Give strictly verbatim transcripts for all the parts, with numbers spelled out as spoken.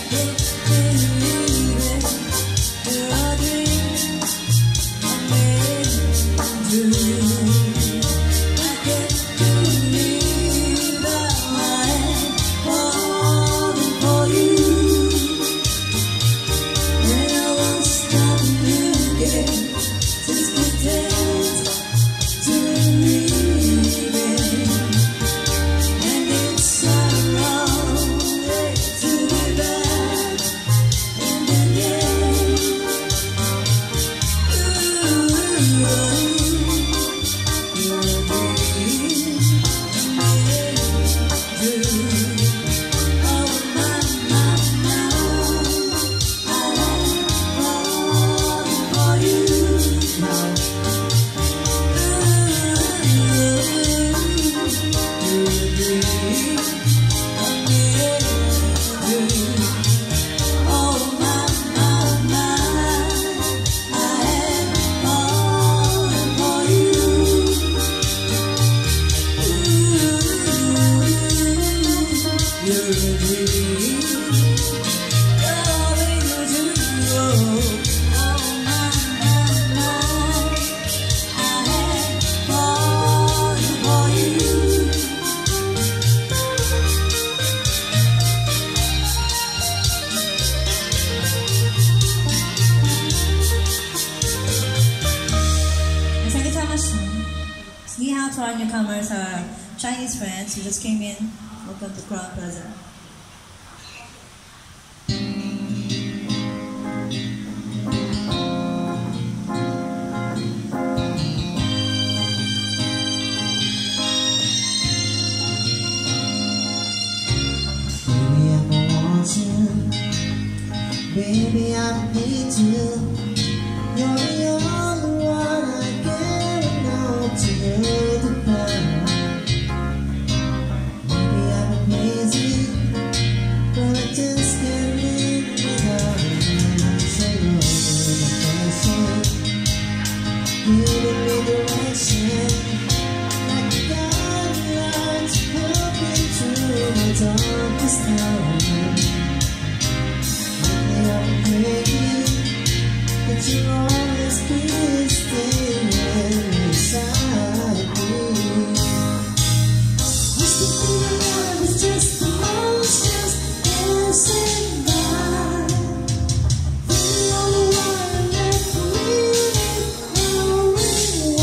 We have for our newcomers, our Chinese friends who just came in. Welcome to Crown Plaza. Baby, I need you. You're the only one I care enough to know the power. Maybe I'm crazy, but I just can't live without you. So over the passion, giving me direction, like the guidelines poking through my darkest hour. But you always be staying inside me. Used to think love was just emotions dancing by. Then all the while left me knowing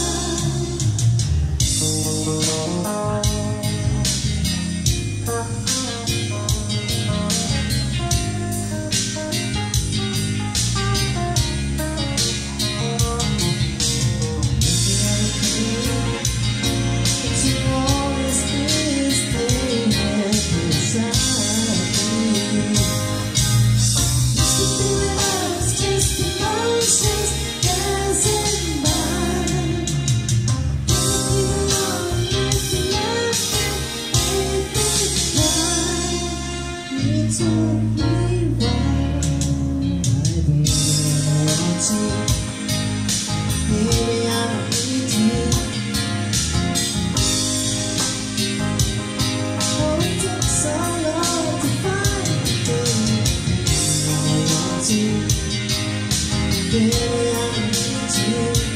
to be why I really want you. Baby, I don't need you. Oh, it took so long to find the thing I want you. Baby, I don't need you.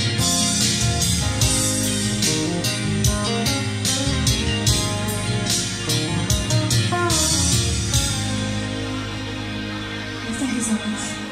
Thank you so much.